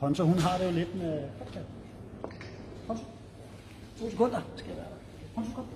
Poncho, hun har det jo lidt med... Poncho, 2 sekunder skal jeg være der. Poncho, kom.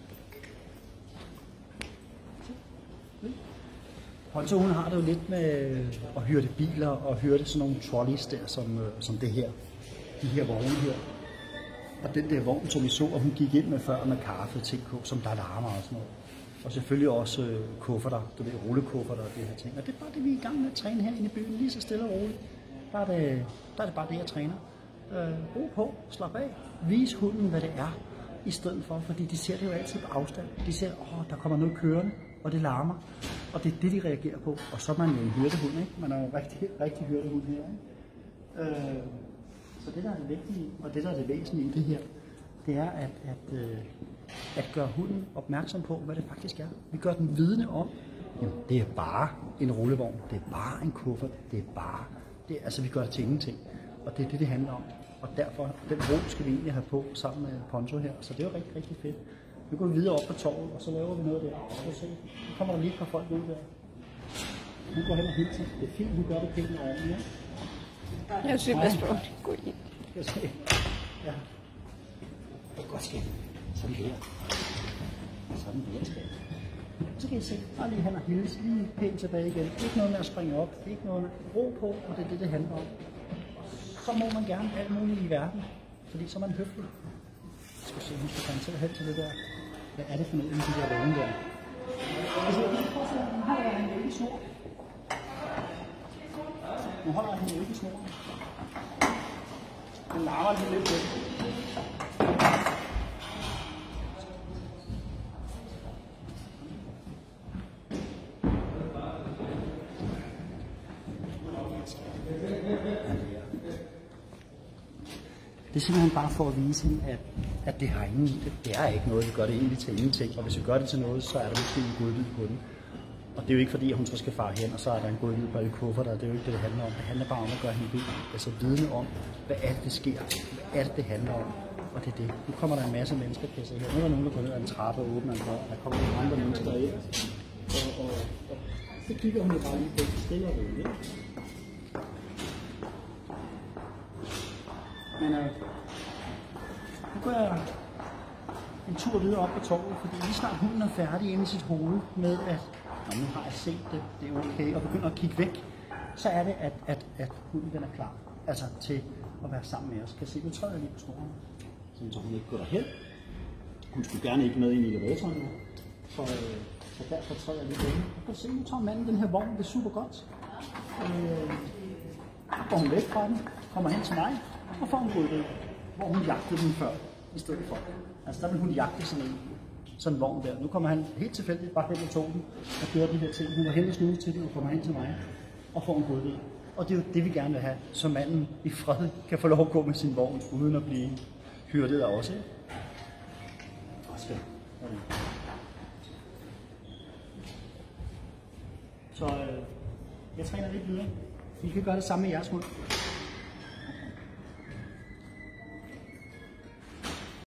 Poncho, hun har det jo lidt med at hyrde biler og hyrde sådan nogle trolleys der, som det her. De her vogne her. Og den der vogn, som vi så, og hun gik ind med før med kaffe, TK, som der larmer og sådan noget. Og selvfølgelig også kufferter, du ved, rullekufferter og det her ting. Og det er bare det, vi er i gang med at træne herinde i byen, lige så stille og roligt. Der er det bare det, jeg træner. Ro på, slap af, vis hunden, hvad det er, i stedet for, fordi de ser det jo altid på afstand. De ser, der kommer noget kørende, og det larmer. Og det er det, de reagerer på. Og så er man jo en hyrdehund, ikke? Man er jo en rigtig hyrdehund her, ikke? Så det, der er det vigtige, og det, der er det væsentlige i det her, det er at gøre hunden opmærksom på, hvad det faktisk er. Vi gør den vidne om, jamen, det er bare en rullevogn, det er bare en kuffert, altså vi gør det til ingenting. Og det er det, det handler om. Og derfor, den ro skal vi egentlig have på sammen med Poncho her. Så det er jo rigtig, rigtig fedt. Nu går vi videre op på torvet, og så laver vi noget der. Så se, nu kommer der lige et par folk ud der. Hun går hen og hilser. Det er fint, hun gør det pænt og ordentligt. Ja? Jeg synes, det er gå ind. Skal jeg se? Ja. Det er godt ske. Sådan der. Sådan der skal. Så kan I se, bare lige hen og hilse, lige pænt tilbage igen. Ikke noget med at springe op, ikke noget med ro på, og det er det, det handler om. Så må man gerne alt muligt i verden, fordi så er man høflig. Jeg skal se, hun skal komme til at hen til det der. Hvad er det for noget i de der vogne der? Altså, nu holder jeg hende ikke i snor. Nu holder jeg hende ikke i snor. Den larmer lige lidt væk. Det er simpelthen bare for at vise hende, at det har det er ikke noget, vi gør det egentlig til ingenting. Og hvis vi gør det til noget, så er der måske en godbid på den. Og det er jo ikke fordi, at hun så skal fare hen, og så er der en godbid på alle kufferter. Det er jo ikke det, det handler om. Det handler bare om at gøre hende vidne om, hvad er det, det sker. Hvad er det, det handler om. Og det er det. Nu kommer der en masse mennesker, kan jeg se her. Nu er der nogen, der går ned ad en trappe og åbner en dør. Der kommer nogle andre mennesker ind. Og så kigger hun jo bare lige på det stille og roligt. Men nu går jeg en tur videre op på torvet, fordi lige snart hunden er færdig inde i sit hoved med, at nu har jeg set det, det er okay, og begynder at kigge væk, så er det, at hunden den er klar altså til at være sammen med os. Kan jeg se, nu træder jeg lige på snoren, så hun ikke går derhen. Hun skulle gerne ikke med ind i elevatoren nu, så derfor træder jeg lige på hende. Kan se, nu tager manden den her vogn, det er super godt. Går hun væk fra den, kommer hen til mig, og får hun ryddet, hvor hun jagtede den før, i stedet for. Altså der vil hun jagte sådan en vogn der. Nu kommer han helt tilfældigt bare hen og tog den, og gør de her ting. Hun var hen og snude til den, og kommer hen til mig, og får en ryddet. Og det er jo det, vi gerne vil have, så manden i fred kan få lov at gå med sin vogn, uden at blive hyrdet af os. Så jeg træner lidt videre. I kan gøre det samme med jeres hund.